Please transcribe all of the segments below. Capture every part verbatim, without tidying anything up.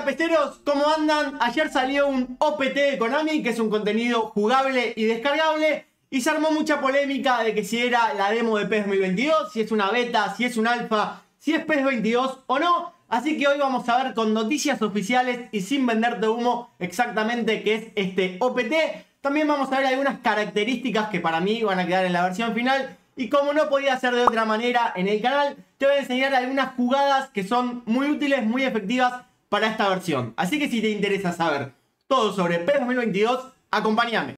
Hola peceros, ¿cómo andan? Ayer salió un O P T de Konami, que es un contenido jugable y descargable, y se armó mucha polémica de que si era la demo de PES dos mil veintidós, si es una beta, si es un alfa, si es PES veintidós o no. Así que hoy vamos a ver con noticias oficiales y sin venderte humo exactamente qué es este O P T. También vamos a ver algunas características que para mí van a quedar en la versión final. Y como no podía ser de otra manera en el canal, te voy a enseñar algunas jugadas que son muy útiles, muy efectivas para esta versión. Así que si te interesa saber todo sobre PES dos mil veintidós, acompáñame.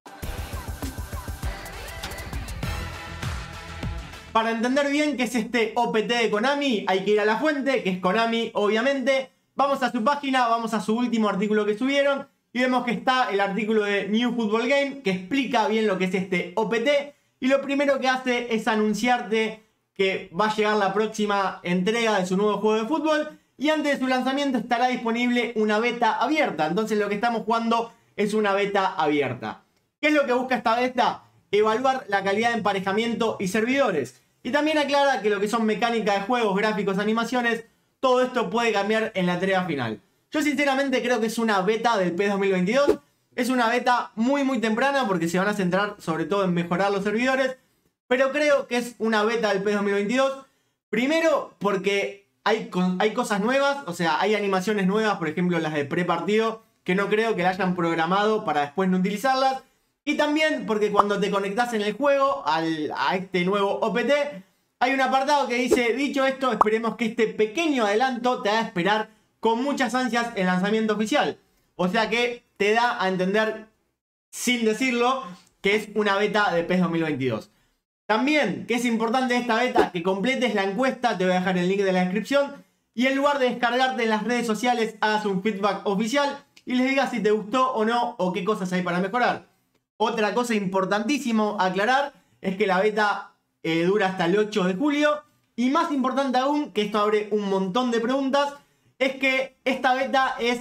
Para entender bien qué es este O P T de Konami, hay que ir a la fuente, que es Konami, obviamente. Vamos a su página, vamos a su último artículo que subieron y vemos que está el artículo de New Football Game, que explica bien lo que es este O P T. Y lo primero que hace es anunciarte que va a llegar la próxima entrega de su nuevo juego de fútbol. Y antes de su lanzamiento estará disponible una beta abierta. Entonces lo que estamos jugando es una beta abierta. ¿Qué es lo que busca esta beta? Evaluar la calidad de emparejamiento y servidores. Y también aclara que lo que son mecánicas de juegos, gráficos, animaciones, todo esto puede cambiar en la entrega final. Yo sinceramente creo que es una beta del PES dos mil veintidós. Es una beta muy muy temprana porque se van a centrar sobre todo en mejorar los servidores. Pero creo que es una beta del PES dos mil veintidós. Primero porque hay, hay cosas nuevas, o sea, hay animaciones nuevas, por ejemplo las de pre-partido, que no creo que la hayan programado para después no utilizarlas. Y también porque cuando te conectas en el juego al, a este nuevo O P T, hay un apartado que dice: dicho esto, esperemos que este pequeño adelanto te haga esperar con muchas ansias el lanzamiento oficial. O sea que te da a entender, sin decirlo, que es una beta de PES dos mil veintidós. También, que es importante esta beta, que completes la encuesta, te voy a dejar el link de la descripción. Y en lugar de descargarte en las redes sociales, hagas un feedback oficial y les digas si te gustó o no, o qué cosas hay para mejorar. Otra cosa importantísimo a aclarar es que la beta eh, dura hasta el ocho de julio. Y más importante aún, que esto abre un montón de preguntas, es que esta beta es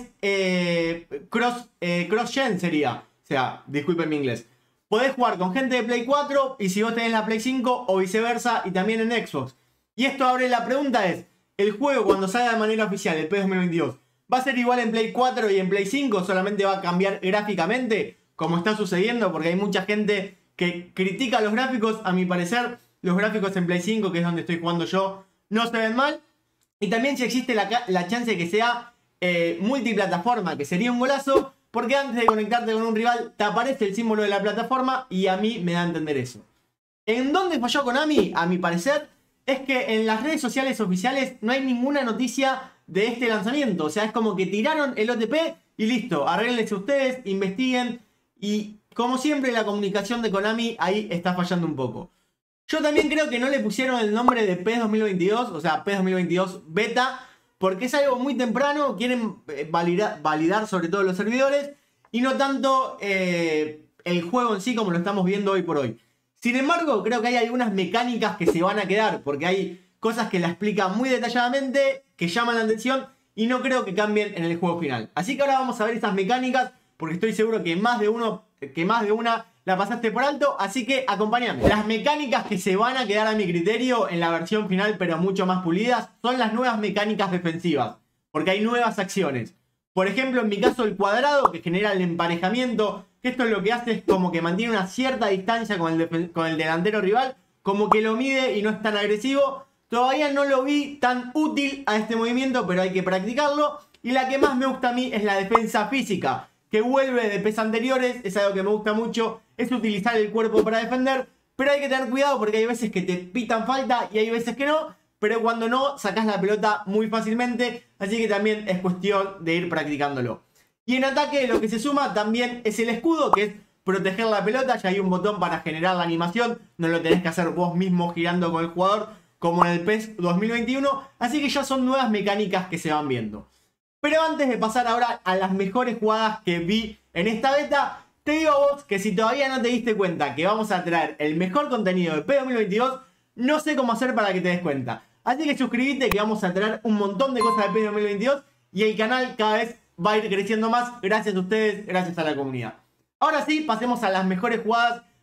eh, cross, eh, cross-gen sería. O sea, disculpen mi inglés. Podés jugar con gente de Play cuatro y si vos tenés la Play cinco o viceversa y también en Xbox. Y esto abre la pregunta es, ¿el juego cuando salga de manera oficial, el PES dos mil veintidós, va a ser igual en Play cuatro y en Play cinco? ¿Solamente va a cambiar gráficamente? Como está sucediendo, porque hay mucha gente que critica los gráficos. A mi parecer, los gráficos en Play cinco, que es donde estoy jugando yo, no se ven mal. Y también si existe la, la chance de que sea eh, multiplataforma, que sería un golazo, porque antes de conectarte con un rival te aparece el símbolo de la plataforma y a mí me da a entender eso. ¿En dónde falló Konami? A mi parecer, es que en las redes sociales oficiales no hay ninguna noticia de este lanzamiento. O sea, es como que tiraron el O T P y listo, arréglense ustedes, investiguen. Y como siempre la comunicación de Konami ahí está fallando un poco. Yo también creo que no le pusieron el nombre de PES dos mil veintidós, o sea, PES dos mil veintidós Beta, porque es algo muy temprano, quieren validar, validar sobre todo los servidores y no tanto eh, el juego en sí como lo estamos viendo hoy por hoy. Sin embargo, creo que hay algunas mecánicas que se van a quedar, porque hay cosas que la explican muy detalladamente, que llaman la atención y no creo que cambien en el juego final. Así que ahora vamos a ver estas mecánicas, porque estoy seguro que más de uno, que más de una la pasaste por alto, así que acompáñame. Las mecánicas que se van a quedar a mi criterio en la versión final, pero mucho más pulidas, son las nuevas mecánicas defensivas, porque hay nuevas acciones. Por ejemplo, en mi caso el cuadrado, que genera el emparejamiento, que esto es lo que hace es como que mantiene una cierta distancia con el, con el delantero rival, como que lo mide y no es tan agresivo. Todavía no lo vi tan útil a este movimiento, pero hay que practicarlo. Y la que más me gusta a mí es la defensa física, que vuelve de PES anteriores, es algo que me gusta mucho, es utilizar el cuerpo para defender, pero hay que tener cuidado porque hay veces que te pitan falta y hay veces que no, pero cuando no, sacás la pelota muy fácilmente, así que también es cuestión de ir practicándolo. Y en ataque lo que se suma también es el escudo, que es proteger la pelota, ya hay un botón para generar la animación, no lo tenés que hacer vos mismo girando con el jugador, como en el PES dos mil veintiuno, así que ya son nuevas mecánicas que se van viendo. Pero antes de pasar ahora a las mejores jugadas que vi en esta beta, te digo a vos que si todavía no te diste cuenta que vamos a traer el mejor contenido de PES dos mil veintidós, no sé cómo hacer para que te des cuenta. Así que suscríbete que vamos a traer un montón de cosas de PES dos mil veintidós y el canal cada vez va a ir creciendo más gracias a ustedes, gracias a la comunidad. Ahora sí, pasemos a las mejores jugadas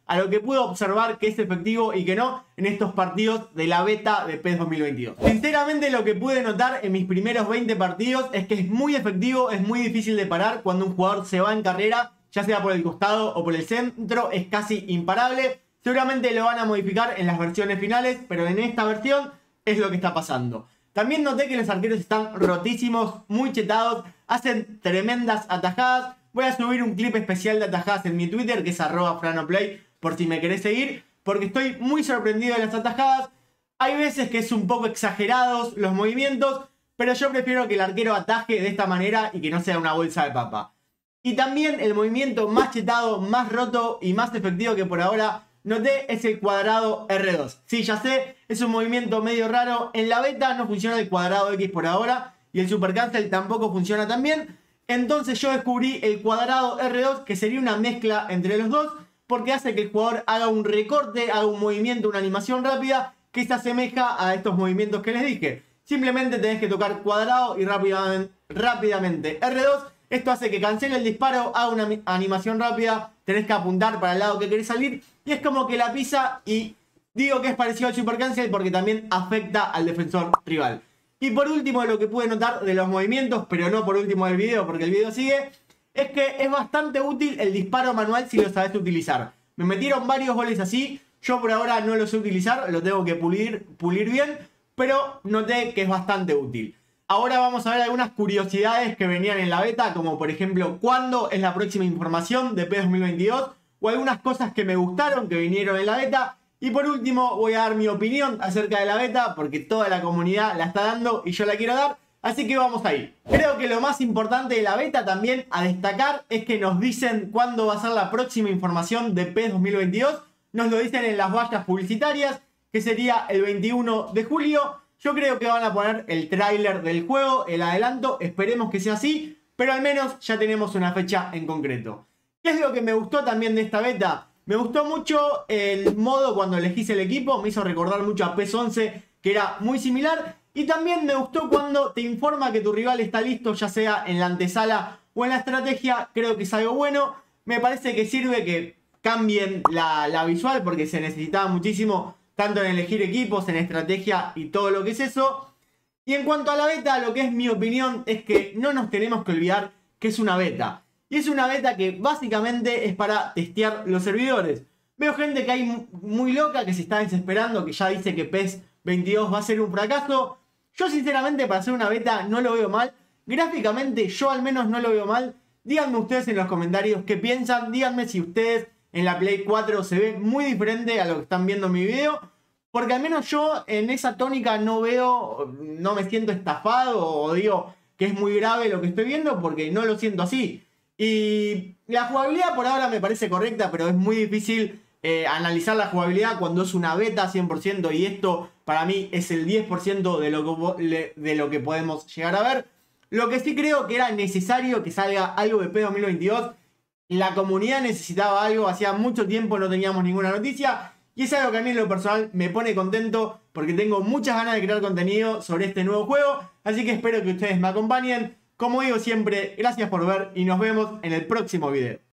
a lo que puedo observar que es efectivo y que no en estos partidos de la beta de PES dos mil veintidós. Sinceramente, lo que pude notar en mis primeros veinte partidos es que es muy efectivo, es muy difícil de parar cuando un jugador se va en carrera, ya sea por el costado o por el centro, es casi imparable. Seguramente lo van a modificar en las versiones finales, pero en esta versión es lo que está pasando. También noté que los arqueros están rotísimos, muy chetados, hacen tremendas atajadas. Voy a subir un clip especial de atajadas en mi Twitter, que es arroba franoplay, por si me querés seguir, porque estoy muy sorprendido de las atajadas. Hay veces que es un poco exagerados los movimientos, pero yo prefiero que el arquero ataje de esta manera y que no sea una bolsa de papa. Y también el movimiento más chetado, más roto y más efectivo que por ahora noté es el cuadrado R dos. Sí, ya sé, es un movimiento medio raro. En la beta no funciona el cuadrado X por ahora y el super cancel tampoco funciona tan bien. Entonces yo descubrí el cuadrado R dos, que sería una mezcla entre los dos, porque hace que el jugador haga un recorte, haga un movimiento, una animación rápida que se asemeja a estos movimientos que les dije. Simplemente tenés que tocar cuadrado y rápidamente, rápidamente R dos. Esto hace que cancele el disparo, haga una animación rápida, tenés que apuntar para el lado que querés salir y es como que la pisa, y digo que es parecido al super cancel porque también afecta al defensor rival. Y por último, lo que pude notar de los movimientos, pero no por último del video porque el video sigue, es que es bastante útil el disparo manual si lo sabes utilizar. Me metieron varios goles así, yo por ahora no lo sé utilizar, lo tengo que pulir, pulir bien, pero noté que es bastante útil. Ahora vamos a ver algunas curiosidades que venían en la beta, como por ejemplo cuándo es la próxima información de PES dos mil veintidós, o algunas cosas que me gustaron que vinieron en la beta. Y por último voy a dar mi opinión acerca de la beta, porque toda la comunidad la está dando y yo la quiero dar. Así que vamos a ir. Creo que lo más importante de la beta también a destacar es que nos dicen cuándo va a ser la próxima información de PES dos mil veintidós. Nos lo dicen en las vallas publicitarias, que sería el veintiuno de julio. Yo creo que van a poner el tráiler del juego, el adelanto. Esperemos que sea así, pero al menos ya tenemos una fecha en concreto. ¿Qué es lo que me gustó también de esta beta? Me gustó mucho el modo cuando elegís el equipo. Me hizo recordar mucho a PES once, que era muy similar. Y también me gustó cuando te informa que tu rival está listo, ya sea en la antesala o en la estrategia. Creo que es algo bueno. Me parece que sirve que cambien la, la visual, porque se necesitaba muchísimo, tanto en elegir equipos, en estrategia y todo lo que es eso. Y en cuanto a la beta, lo que es mi opinión es que no nos tenemos que olvidar que es una beta. Y es una beta que básicamente es para testear los servidores. Veo gente que hay muy loca, que se está desesperando, que ya dice que PES veintidós va a ser un fracaso. Yo sinceramente, para hacer una beta no lo veo mal. Gráficamente yo al menos no lo veo mal. Díganme ustedes en los comentarios qué piensan. Díganme si ustedes en la Play cuatro se ve muy diferente a lo que están viendo en mi video. Porque al menos yo en esa tónica no veo, no me siento estafado o digo que es muy grave lo que estoy viendo, porque no lo siento así. Y la jugabilidad por ahora me parece correcta, pero es muy difícil eh, analizar la jugabilidad cuando es una beta cien por ciento. Y esto para mí es el diez por ciento de lo que, de lo que podemos llegar a ver. Lo que sí creo que era necesario que salga algo de PES dos mil veintidós. La comunidad necesitaba algo, hacía mucho tiempo no teníamos ninguna noticia. Y es algo que a mí en lo personal me pone contento, porque tengo muchas ganas de crear contenido sobre este nuevo juego. Así que espero que ustedes me acompañen. Como digo siempre, gracias por ver y nos vemos en el próximo video.